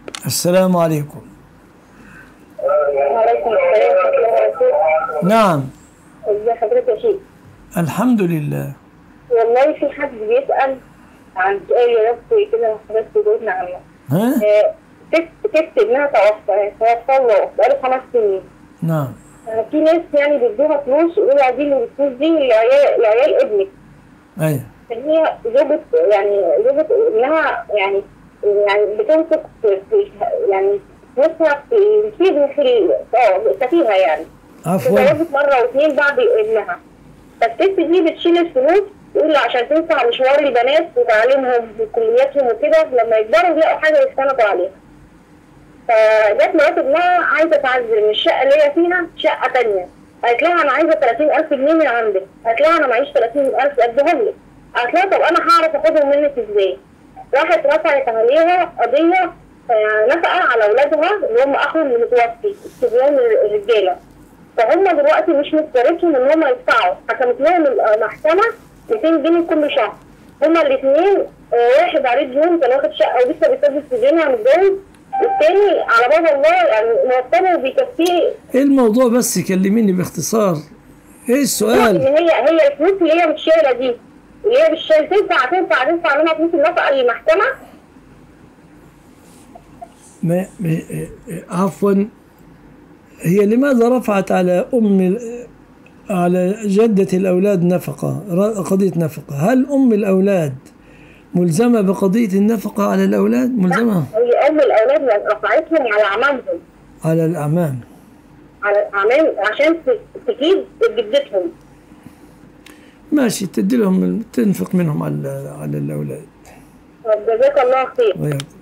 السلام عليكم. وعليكم السلام ورحمة الله وبركاته. نعم. ازي حضرتك يا شيخ؟ الحمد لله. والله في حد بيسأل عن سؤال يا رب كده حضرتك تجاوبنا عنه. ها؟ ست ابنها توفى الله بقاله 5 سنين. نعم. في ناس يعني بيدوها فلوس ويقولوا عايزين الفلوس دي لعيال ابنك. ايوه. هي زوجة ابنها يعني بتنفق يعني فلوسها في السفيهة يعني. عفوا. اتجوزت مرة واثنين بعد ابنها. فالست دي بتشيل الفلوس تقول عشان تنفع مشوار البنات وتعليمهم وكلياتهم وكده لما يكبروا يلاقوا حاجة يستندوا عليها. فجت مرات ابنها عايزة تعزل من الشقة اللي هي فيها شقة تانية. قالت لها أنا عايزة 30,000 جنيه من عندك. قالت لها أنا معيش 30,000 أديهم لك. قالت لها طب أنا هعرف آخدهم منك إزاي؟ راحت رفعت عليها قضية نفقة على أولادها اللي هم أخو المتوفي الصبيان الرجالة. فهم دلوقتي مش مضطرتهم ان هم يدفعوا، حكمت لهم المحكمه 200 جنيه كل شهر. هما الاثنين واحد عليه ديون كان واخد شقه ولسه بيسدد في ديونها متجوز، والتاني على باب الله يعني مرتبه وبيكفيه. ايه الموضوع بس كلميني باختصار. ايه السؤال؟ ان هي الفلوس اللي هي مش شايله دي اللي هي مش شايله تنفع منها فلوس النفقه للمحكمه؟ عفوا، هي لماذا رفعت على على جدة الأولاد نفقة، قضية نفقة؟ هل أم الأولاد ملزمة بقضية النفقة على الأولاد؟ ملزمة؟ هي أم الأولاد رفعتهم على أعمامهم. على الأعمام. على الأعمام عشان تجيب جدتهم. ماشي، تدي لهم تنفق منهم على الأولاد. جزاك الله خير.